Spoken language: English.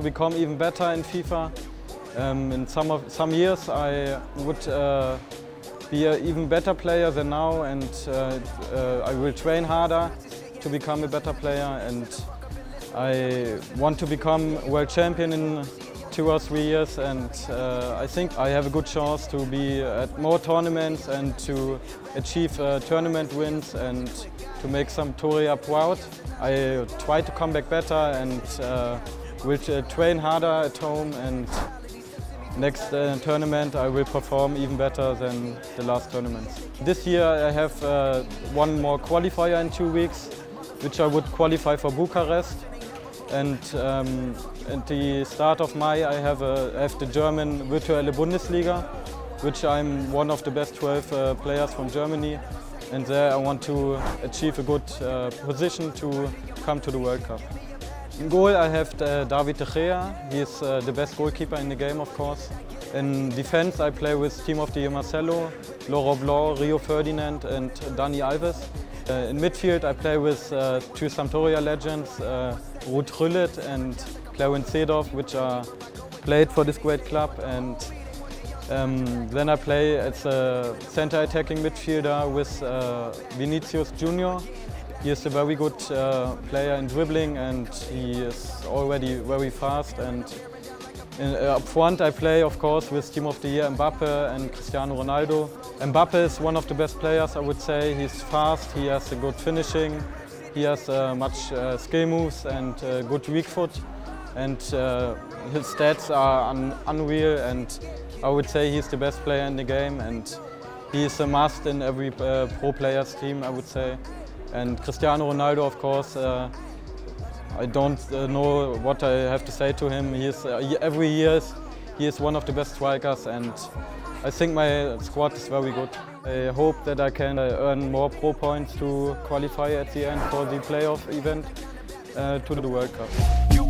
become even better in FIFA. In some years I would be an even better player than now, and I will train harder to become a better player, and I want to become world champion in 2 or 3 years, and I think I have a good chance to be at more tournaments and to achieve tournament wins and to make Sampdoria proud. I try to come back better and will train harder at home, and next tournament I will perform even better than the last tournaments. This year I have one more qualifier in 2 weeks, which I would qualify for Bucharest. And at the start of May I have the German Virtuelle Bundesliga, which I'm one of the best 12 players from Germany. And there I want to achieve a good position to come to the World Cup. In goal I have David De Gea. He is the best goalkeeper in the game, of course. In defense I play with Team of the Year Marcelo, Laurent Blanc, Rio Ferdinand and Dani Alves. In midfield I play with 2 Sampdoria legends, Ruud Gullit and Clarence Seedorf, which are played for this great club. And then I play as a center attacking midfielder with Vinicius Junior. He is a very good player in dribbling, and he is already very fast. And up front I play, of course, with Team of the Year Mbappe and Cristiano Ronaldo. Mbappe is one of the best players, I would say. He's fast, he has a good finishing, he has much skill moves and good weak foot. And his stats are unreal, and I would say he's the best player in the game, and he is a must in every pro player's team, I would say. And Cristiano Ronaldo, of course, I don't know what I have to say to him. He is, every year he is one of the best strikers, and I think my squad is very good. I hope that I can earn more pro points to qualify at the end for the playoff event to the World Cup.